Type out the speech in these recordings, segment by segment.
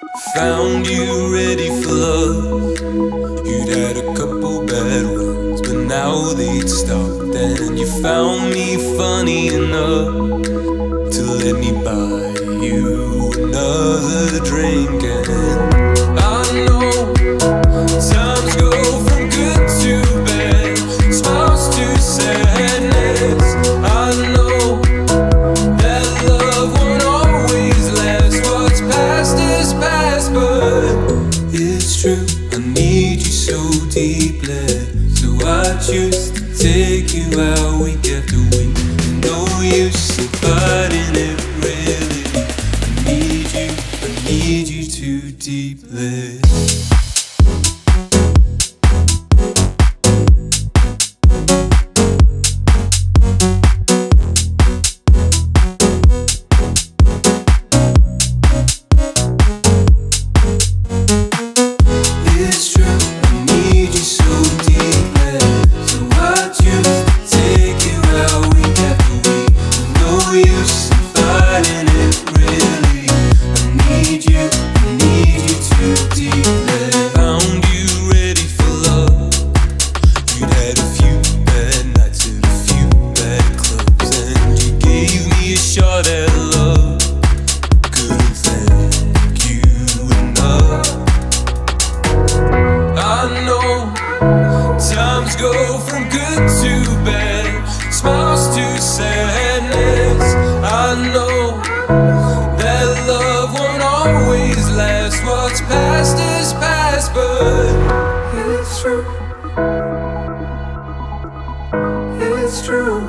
Found you ready for love. You'd had a couple bad runs, but now they'd stopped. And you found me funny enough to let me buy you another drink. And I know times go from good to bad, smiles to sadness. I know that love won't always last. What's past is past, but it's true, I need you so deeply. So I choose to take you out week after week. No use in fighting it, really. I need you too deeply. Times go from good to bad, smiles to sadness. I know that love won't always last. What's past is past, but it's true. It's true.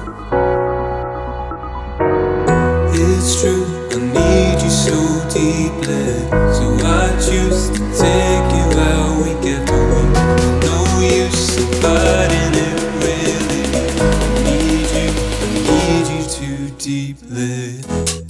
It's true, I need you so deeply. So I choose to take you out week after week. No use in fighting it, really. I need you too deeply.